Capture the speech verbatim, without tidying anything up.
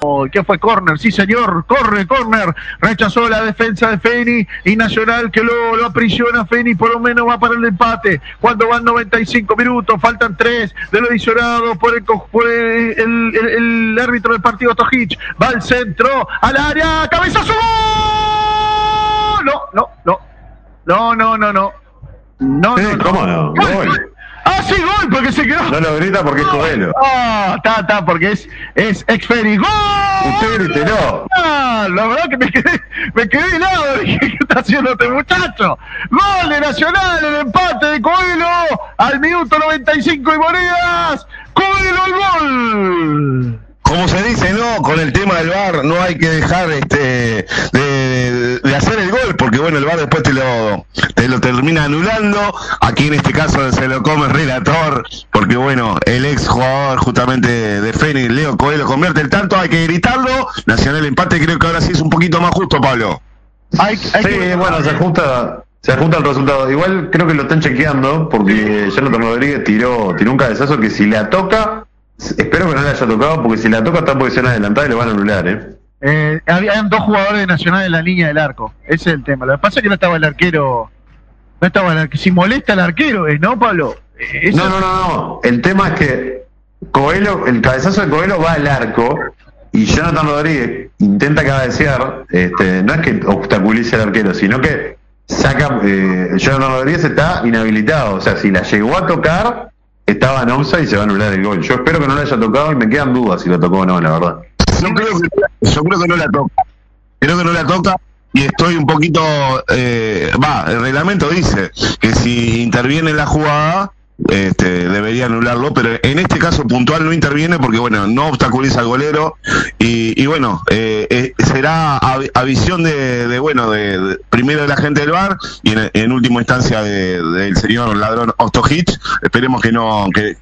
¿Qué fue? Córner, sí señor, corre, córner, rechazó la defensa de Feni y Nacional que lo, lo aprisiona. Feni por lo menos va para el empate, cuando van noventa y cinco minutos, faltan tres de lo adicionado por el, por el, el, el, el árbitro del partido Tojic, va al centro, al área, cabezazo, ¡gol! No, no, no, no, no, no, no, no, sí, no, ¿cómo no? Gol. Gol. Ah, sí, gol, porque se quedó. No lo grita porque es Coelho. Ah, está, está, porque es, es ex Feni. ¡Gol! Usted gritelo. Ah, la verdad que me quedé, me quedé helado. Dije, ¿qué está haciendo este muchacho? Gol de Nacional, el empate de Coelho al minuto noventa y cinco y monedas. Coelho el gol. Como se dice, no, con el tema del V A R no hay que dejar este de, de hacer el gol, porque bueno, el V A R después te lo te lo termina anulando. Aquí en este caso se lo come el relator, porque bueno, el ex jugador justamente de Feni, Leo Coelho, convierte el tanto, hay que gritarlo. Nacional empate, creo que ahora sí es un poquito más justo, Pablo. Hay, hay Sí, que... bueno, se ajusta, se ajusta el resultado. Igual creo que lo están chequeando, porque Jonathan Rodríguez tiró, tiró un cabezazo que si la toca, espero que no le haya tocado, porque si la toca está en posición adelantada y le van a anular, ¿eh? Eh, habían dos jugadores de Nacional en la línea del arco. Ese es el tema. Lo que pasa es que no estaba el arquero. No estaba el arquero. Si molesta al arquero, ¿eh? ¿No, Pablo? Eh, eso... No, no, no, no. El tema es que Coelho, el cabezazo de Coelho va al arco y Jonathan Rodríguez intenta cabecear. Este, no es que obstaculice al arquero, sino que saca. Eh, Jonathan Rodríguez está inhabilitado. O sea, si la llegó a tocar, estaba en offside y se va a anular el gol. Yo espero que no le haya tocado y me quedan dudas si lo tocó o no, la verdad. Yo creo que, yo creo que no la toca. Creo que no la toca y estoy un poquito... Va, eh, el reglamento dice que si interviene en la jugada, este, debería anularlo, pero en este caso puntual no interviene porque, bueno, no obstaculiza al golero y, y bueno, eh, eh, será a, a visión de, de bueno, de, de primero de la gente del V A R y en, en última instancia del de, de señor ladrón Ostojic. Esperemos que no que,